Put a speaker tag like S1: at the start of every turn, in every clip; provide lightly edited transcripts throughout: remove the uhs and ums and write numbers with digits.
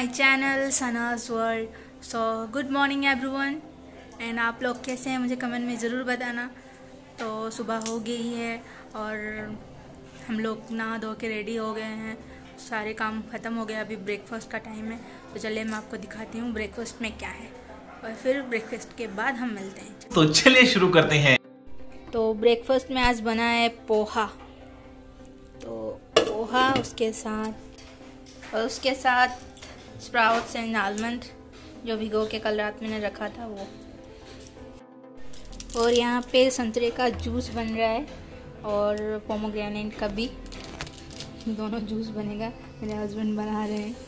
S1: Channel Sanaj world. So good morning everyone and आप लोग कैसे हैं मुझे कमेंट में ज़रूर बताना। तो सुबह हो गई है और हम लोग नहा धो के रेडी हो गए हैं, सारे काम ख़त्म हो गया। अभी ब्रेकफास्ट का टाइम है, तो चलिए मैं आपको दिखाती हूँ ब्रेकफास्ट में क्या है और फिर ब्रेकफास्ट के बाद हम मिलते हैं।
S2: तो चलिए शुरू करते हैं। तो
S1: ब्रेकफास्ट में आज बना है पोहा, तो पोहा उसके साथ स्प्राउट्स एंड आलमंड जो भिगो के कल रात मैंने रखा था वो। और यहाँ पे संतरे का जूस बन रहा है और पोमोग्रेनेट का भी, दोनों जूस बनेगा। मेरे हस्बैंड बना रहे हैं।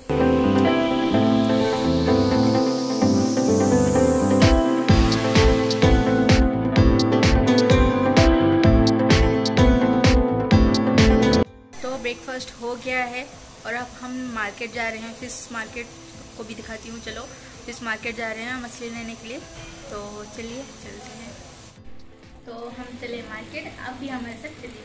S1: तो ब्रेकफास्ट हो गया है और अब हम मार्केट जा रहे हैं। फिश मार्केट को भी दिखाती हूँ। चलो, फिश मार्केट जा रहे हैं मछली लेने के लिए, तो चलिए चलते हैं। तो हम चले मार्केट, आप भी हमारे साथ चलिए।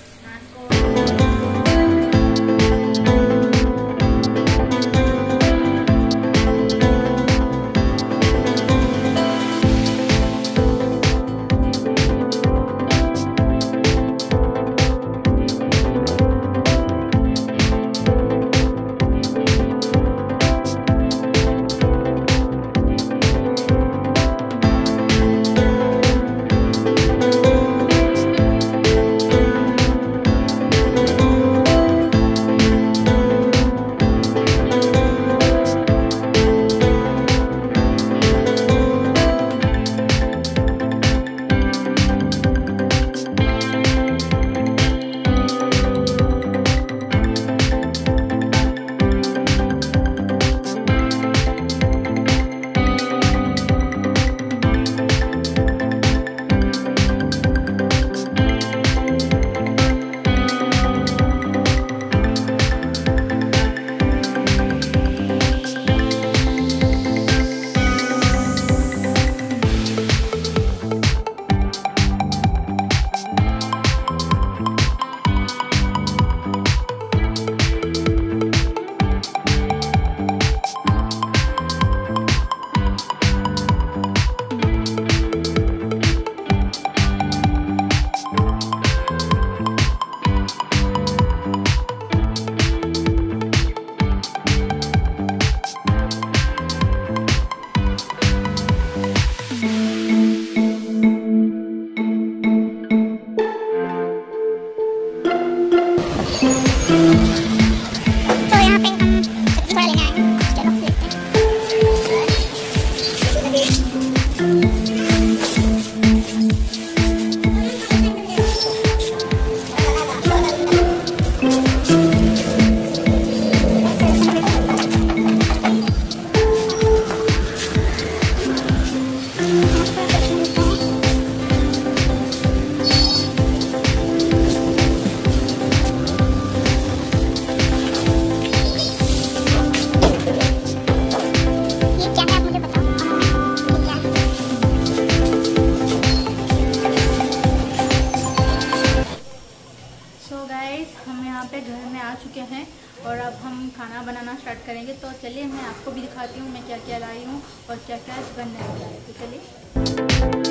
S1: हम यहाँ पे घर में आ चुके हैं और अब हम खाना बनाना स्टार्ट करेंगे। तो चलिए मैं आपको भी दिखाती हूँ मैं क्या क्या लाई हूँ और क्या क्या बनने वाला है। तो चलिए।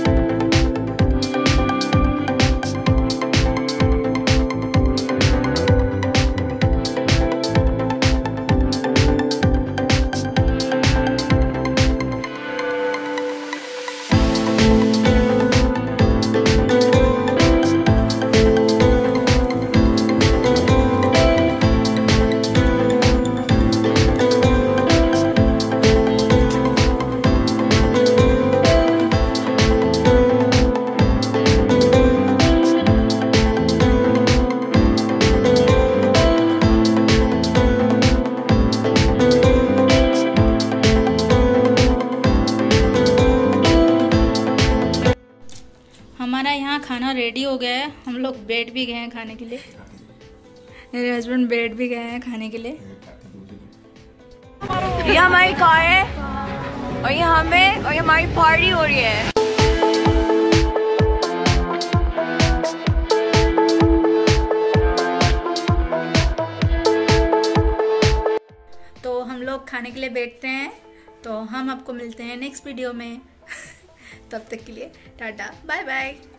S1: हमारा यहाँ खाना रेडी हो गया है, हम लोग बेड भी गए हैं खाने के लिए। मेरे हस्बैंड बेड भी गए हैं खाने के लिए।
S3: ये हमारी कार है और ये हमारी पार्टी हो रही है।
S1: लोग खाने के लिए बैठते हैं, तो हम आपको मिलते हैं नेक्स्ट वीडियो में। तब तक के लिए टाटा बाय बाय।